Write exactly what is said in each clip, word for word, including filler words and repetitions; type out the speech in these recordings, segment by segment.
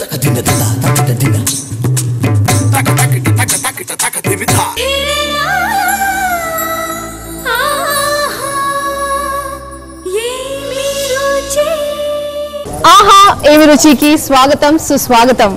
ఆహా ఏమి రుచికి స్వాగతం సుస్వాగతం.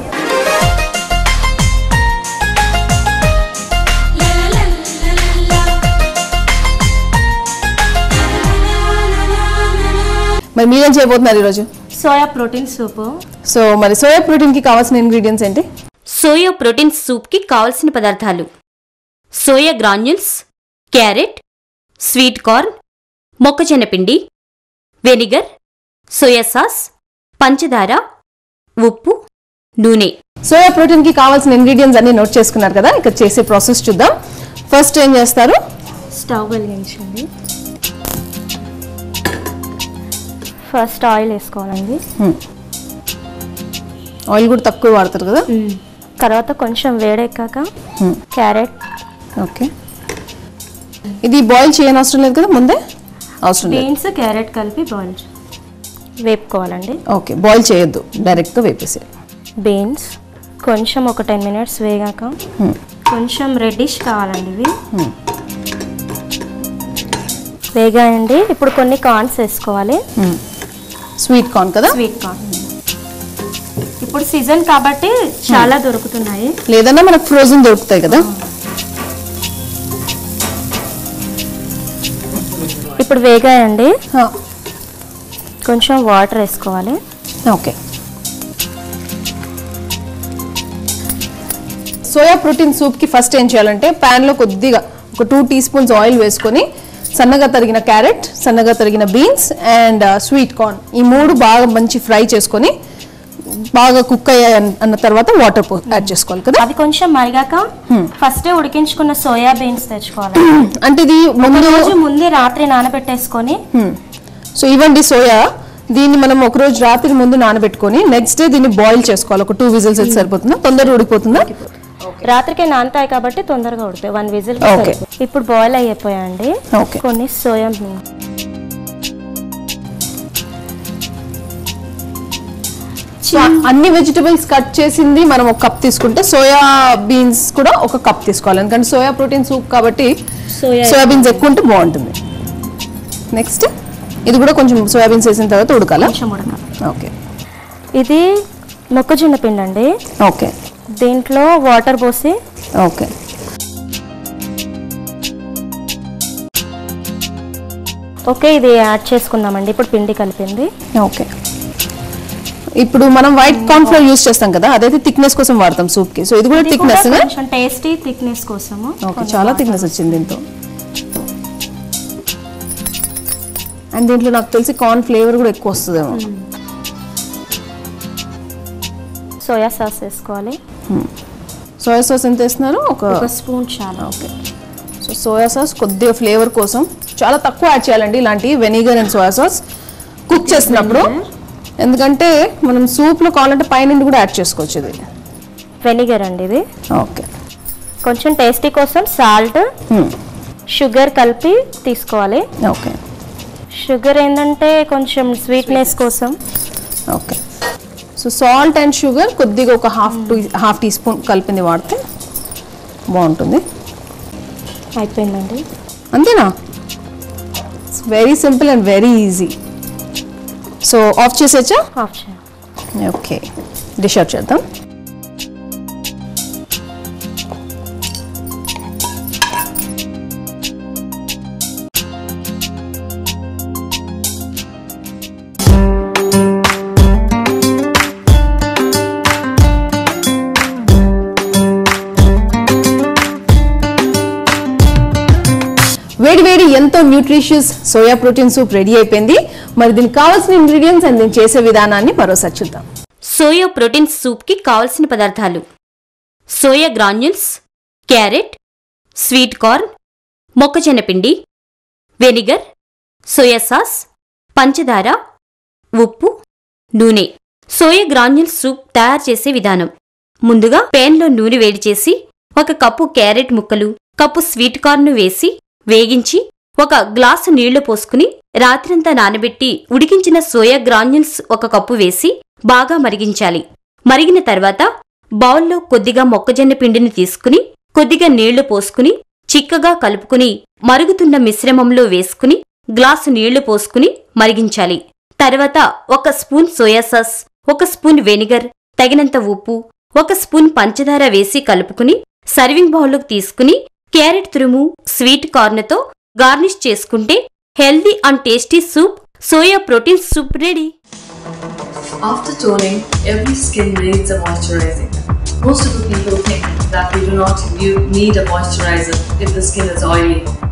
మరి మీరేం చేయబోతున్నారు ఈరోజు? Soya protein soup. సో మరి సోయా ప్రోటీన్ కి కావాల్సిన ఇంగ్రీడియంట్స్ ఏంటి? సోయా ప్రోటీన్ సూప్ కి కావలసిన పదార్థాలు: soya granules, carrot, sweet corn, మొక్కజొన్న పిండి, వెనిగర్, సోయా సాస్, పంచదార, ఉప్పు, నూనె. సోయా ప్రోటీన్ కి కావాల్సిన ఇంగ్రీడియంట్స్ అన్ని నోట్ చేసుకున్నారు కదా, ఇక్కడ చేసే ప్రాసెస్ చూద్దాం. ఫస్ట్ ఏం చేస్తారు? స్టవ్ వెలిగించండి. ఫస్ట్ ఆయిల్ వేసుకోవాలండి. ఆయిల్ కూడా తక్కువ వాడతారు కదా. తర్వాత కొంచెం వేడెక్కాక క్యారెట్. ఓకే, ఇది బాయిల్ చేయని అవసరం లేదు కదా ముందే? అవసరం లేదు. బీన్స్ క్యారెట్ కలిపి బాయిల్ వేపుకోవాలండి. ఓకే, బాయిల్ చేయొద్దు, డైరెక్ట్గా వేపేసి. బీన్స్ కొంచెం ఒక టెన్ మినిట్స్ వేగాక కొంచెం రెడ్డిష్ కావాలండి ఇవి. వేగాయండి. ఇప్పుడు కొన్ని కార్న్స్ వేసుకోవాలి. స్వీట్ కార్న్ కదా? స్వీట్ కార్న్ ఇప్పుడు సీజన్ కాబట్టి చాలా దొరుకుతున్నాయి, లేదన్నా మనకు ఫ్రోజన్ దొరుకుతాయి కదా. ఇప్పుడు వేగాయండి. కొంచెం వాటర్ వేసుకోవాలి. ఓకే, సోయా ప్రోటీన్ సూప్కి ఫస్ట్ ఏం చేయాలంటే ప్యాన్లో కొద్దిగా ఒక టూ టీ స్పూన్స్ ఆయిల్ వేసుకొని సన్నగా తరిగిన క్యారెట్, సన్నగా తరిగిన బీన్స్ అండ్ స్వీట్ కార్న్ ఈ మూడు బాగా మంచి ఫ్రై చేసుకొని బాగా కుక్ అయ్యాయి అన్న తర్వాత వాటర్ యాడ్ చేసుకోవాలి కదా. అది కొంచెం మరిగాక ఫస్ట్ ఉడికించుకున్న సోయా బీన్స్ తెచ్చుకోవాలి. అంటే ఇది ముందు రోజు ముందే రాత్రి నానబెట్టేసుకొని. సో ఇవ్వండి సోయా, దీన్ని మనం ఒక రోజు రాత్రి ముందు నానబెట్టుకొని నెక్స్ట్ డే దీన్ని బాయిల్ చేసుకోవాలి. ఒక టూ విజిల్స్ అయితే సరిపోతుందా? తొందరగా ఉడికిపోతుందా? రాత్రికే నానతాయి కాబట్టి తొందరగా ఉడుతాయి. One whistle. ఇప్పుడు బాయిల్ అయిపోయాయండి. కొన్ని సోయా అన్ని వెజిటబుల్స్ కట్ చేసింది మనం ఒక కప్ తీసుకుంటే సోయా బీన్స్ కూడా ఒక కప్ తీసుకోవాలి, ఎందుకంటే సోయా ప్రోటీన్ సూప్ కాబట్టి సోయా బీన్స్ ఎక్కువ ఉంటే బాగుంటుంది. నెక్స్ట్ ఇది కూడా కొంచెం సోయా బీన్స్ వేసిన తర్వాత ఉడకాలా? ఓకే, ఇది మొక్కజొన్న పిండి అండి. ఓకే, దీంట్లో వాటర్ పోసి. ఓకే, ఓకే ఇది యాడ్ చేసుకుందామండి. ఇప్పుడు పిండి కలిపింది. ఓకే, ఇప్పుడు మనం వైట్ కార్న్ ఫ్లోర్ యూస్ చేస్తాం కదా, అదైతే థిక్నెస్ కోసం వాడతాం సూప్ కి. సో ఇది కూడా థిక్నెస్, కొంచెం టేస్టీ థిక్నెస్ కోసం. ఓకే, చాలా థిక్నెస్ వచ్చింది దీంతో. అండ్ దీంట్లో నాకు తెలిసి కార్న్ ఫ్లేవర్ కూడా ఎక్కువ వస్తుందేమో. సోయా సాస్ వేసుకోవాలి. సోయా సాస్ ఎంత వేస్తున్నారు? ఒక స్పూన్ చాలా. ఓకే, సో సోయా సాస్ కొద్దిగా ఫ్లేవర్ కోసం చాలా తక్కువ యాడ్ చేయాలండి ఇలాంటి vinegar and soya sauce cook చేసినప్పుడు, ఎందుకంటే మనం సూప్లో కావాలంటే పైనుండి కూడా యాడ్ చేసుకోవచ్చు. ఇది వెనిగర్ అండి ఇది. ఓకే, కొంచెం టేస్టీ కోసం సాల్ట్, షుగర్ కలిపి తీసుకోవాలి. ఓకే, షుగర్ ఏంటంటే కొంచెం స్వీట్నెస్ కోసం. Okay, so salt and sugar కొద్దిగా ఒక half tea half teaspoon కలిపింది వాడితే బాగుంటుంది. అయిపోయిందండి. అంతేనా? It's very simple and very easy. So off చేసేచ్చా? ఆఫ్ చేయాలి. ఓకే, డిష్ అవుట్ చేద్దాం. వేడి వేడి ఎంతో nutritious soya protein soup ready అయిపోయింది. మరి దీనికి కావాల్సిన ఇంగ్రీడియంట్స్ అండ్ దీన్ని చేసే విధానాన్ని మరోసారి చూద్దాం. సోయా ప్రోటీన్ సూప్ కి కావలసిన పదార్థాలు: soya granules, carrot, sweet corn, మొక్కజొన్న పిండి, వెనిగర్, సోయా సాస్, పంచదార, ఉప్పు, నూనె. సోయా గ్రాన్యూల్స్ సూప్ తయారు చేసే విధానం: ముందుగా పేన్లో నూనె వేడి చేసి ఒక కప్పు క్యారెట్ ముక్కలు, కప్పు స్వీట్ కార్న్ను వేసి వేగించి ఒక గ్లాసు నీళ్లు పోసుకుని రాత్రంతా నానబెట్టి ఉడికించిన సోయా గ్రాన్యూల్స్ ఒక కప్పు వేసి బాగా మరిగించాలి. మరిగిన తర్వాత బౌల్లో కొద్దిగా మొక్కజొన్న పిండిని తీసుకుని కొద్దిగా నీళ్లు పోసుకుని చిక్కగా కలుపుకుని మరుగుతున్న మిశ్రమంలో వేసుకుని గ్లాసు నీళ్లు పోసుకుని మరిగించాలి. తర్వాత ఒక స్పూన్ సోయా సాస్, ఒక స్పూన్ వెనిగర్, తగినంత ఉప్పు, ఒక స్పూన్ పంచదార వేసి కలుపుకుని సర్వింగ్ బౌల్లోకి తీసుకుని క్యారెట్ తురుము, స్వీట్ కార్న్తో గార్నిష్ చేసుకుంటే healthy and tasty soup, soya protein soup ready. After toning, every skin needs a moisturizing. Most of the people think that we do not need a moisturizer if the skin is oily.